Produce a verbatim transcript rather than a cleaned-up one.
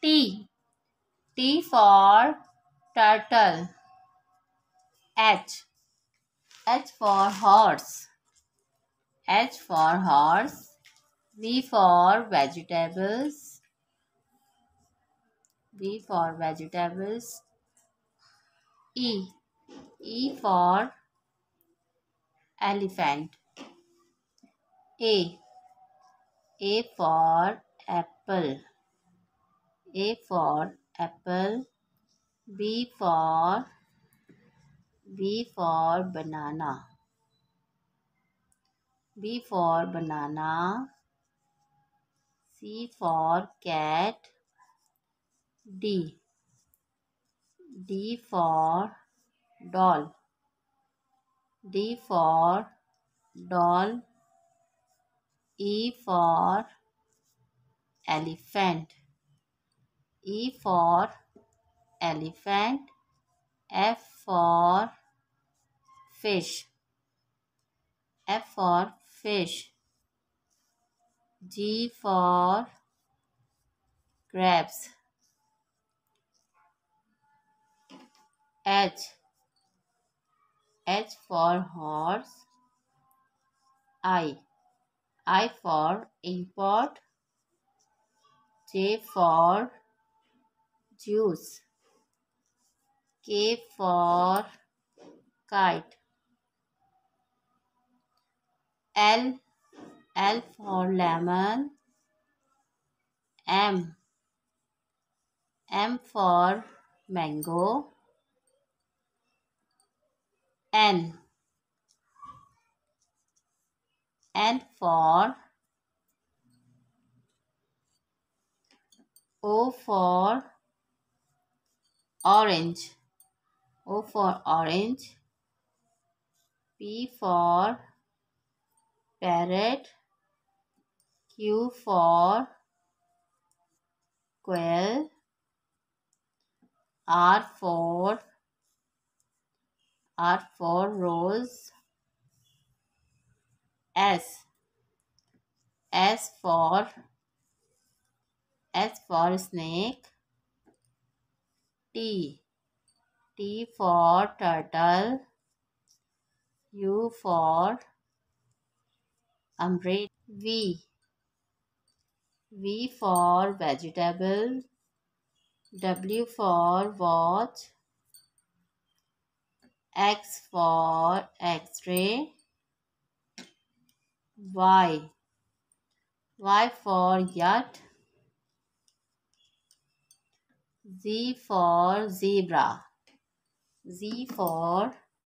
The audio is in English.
T. T for turtle. H. H for horse. H for horse. V for vegetables. V for vegetables. E. E for elephant. A. A for apple. A for apple. B for B for banana. B for banana. C for cat. D. D for doll. D for doll. E for elephant. E for elephant. F for fish. F for fish. G for grapes. H. H for horse. I. I for import. J for juice. K for kite. L. L for lemon. M. M for mango. N. N for O for orange. O for orange. P for parrot. Q for quail. R for R for rose. S. S for S for snake. T. T for turtle. U for umbrella. V. V for vegetable. W for watch. X for X-ray. Y. Y for yacht. Z for zebra. Z for